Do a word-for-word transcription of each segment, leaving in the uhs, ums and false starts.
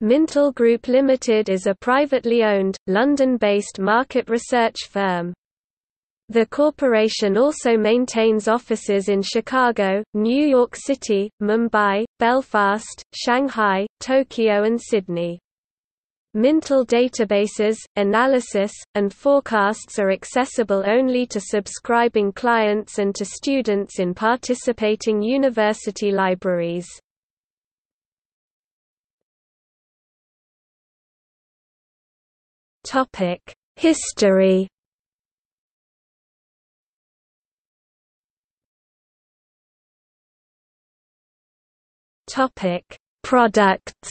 Mintel Group Limited is a privately owned, London-based market research firm. The corporation also maintains offices in Chicago, New York City, Mumbai, Belfast, Shanghai, Tokyo and Sydney. Mintel databases, analysis, and forecasts are accessible only to subscribing clients and to students in participating university libraries. History. Products.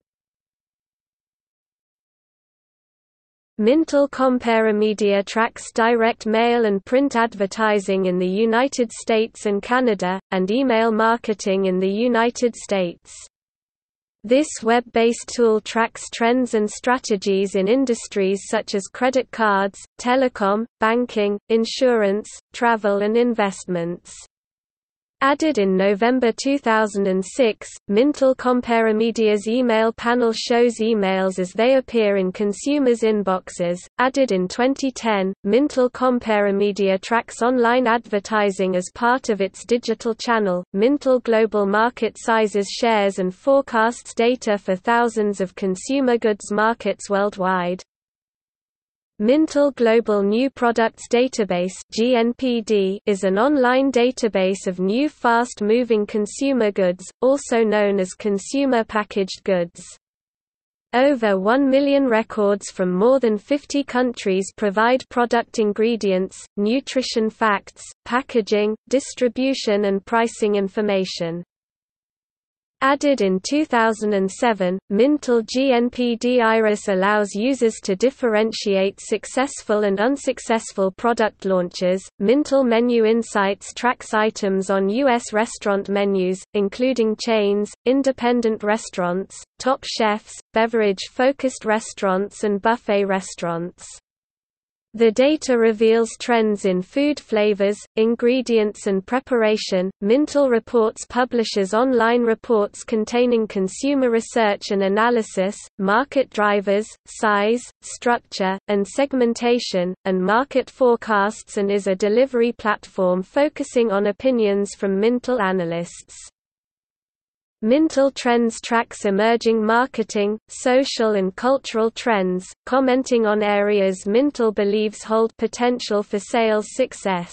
Mintel Comparamedia tracks direct mail and print advertising in the United States and Canada, and email marketing in the United States. This web-based tool tracks trends and strategies in industries such as credit cards, telecom, banking, insurance, travel and investments. Added in November two thousand six, Mintel Comparemedia's email panel shows emails as they appear in consumers' inboxes. Added in twenty ten, Mintel Comparamedia tracks online advertising as part of its digital channel. Mintel Global Market sizes shares and forecasts data for thousands of consumer goods markets worldwide. Mintel Global New Products Database (G N P D) is an online database of new fast-moving consumer goods, also known as consumer packaged goods. Over one million records from more than fifty countries provide product ingredients, nutrition facts, packaging, distribution and pricing information. Added in two thousand seven, Mintel G N P D Iris allows users to differentiate successful and unsuccessful product launches. Mintel Menu Insights tracks items on U S restaurant menus, including chains, independent restaurants, top chefs, beverage-focused restaurants and buffet restaurants. The data reveals trends in food flavors, ingredients and preparation. Mintel Reports publishes online reports containing consumer research and analysis, market drivers, size, structure, and segmentation, and market forecasts, and is a delivery platform focusing on opinions from Mintel analysts. Mintel Trends tracks emerging marketing, social and cultural trends, commenting on areas Mintel believes hold potential for sales success.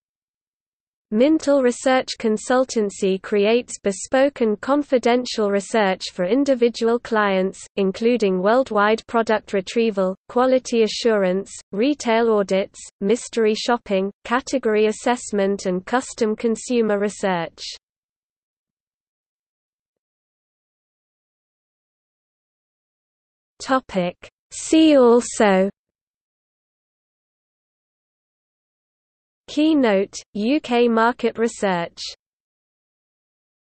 Mintel Research Consultancy creates bespoke and confidential research for individual clients, including worldwide product retrieval, quality assurance, retail audits, mystery shopping, category assessment and custom consumer research. Topic. See also: Keynote, U K market research.